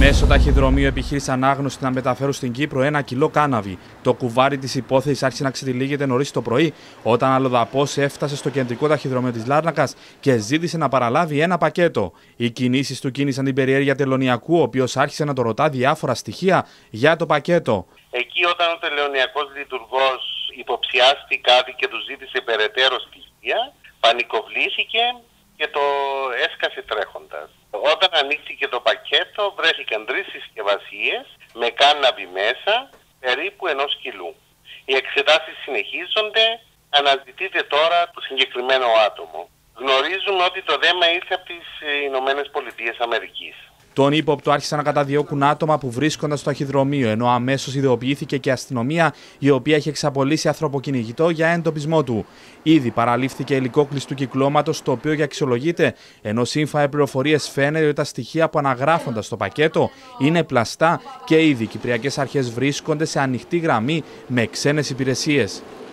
Μέσω ταχυδρομείου επιχείρησαν άγνωστοι να μεταφέρουν στην Κύπρο 1 κιλό κάναβη. Το κουβάρι της υπόθεσης άρχισε να ξετυλίγεται νωρίς το πρωί, όταν αλλοδαπός έφτασε στο κεντρικό ταχυδρομείο της Λάρνακας και ζήτησε να παραλάβει ένα πακέτο. Οι κινήσεις του κίνησαν την περιέργεια τελωνιακού, ο οποίος άρχισε να το ρωτά διάφορα στοιχεία για το πακέτο. Εκεί, όταν ο τελωνιακός λειτουργός υποψιάστηκε κάτι και του ζήτησε περαιτέρω στοιχεία, πανικοβλήθηκε και το έσκασε τρέχοντας. Όταν ανοίχθηκε το πακέτο, βρέθηκαν 3 συσκευασίες με κάναβη μέσα, περίπου 1 κιλού. Οι εξετάσεις συνεχίζονται, αναζητείται τώρα το συγκεκριμένο άτομο. Γνωρίζουμε ότι το δέμα ήρθε από τις ΗΠΑ. Τον ύποπτο άρχισαν να καταδιώκουν άτομα που βρίσκονταν στο ταχυδρομείο, ενώ αμέσως ειδοποιήθηκε και αστυνομία, η οποία είχε εξαπολύσει ανθρωποκυνηγητό για εντοπισμό του. Ήδη παραλήφθηκε υλικό κλειστού κυκλώματος, το οποίο και αξιολογείται, ενώ σύμφωνα με πληροφορίες φαίνεται ότι τα στοιχεία που αναγράφονται στο πακέτο είναι πλαστά και ήδη οι κυπριακές αρχές βρίσκονται σε ανοιχτή γραμμή με ξένες υπηρεσίες.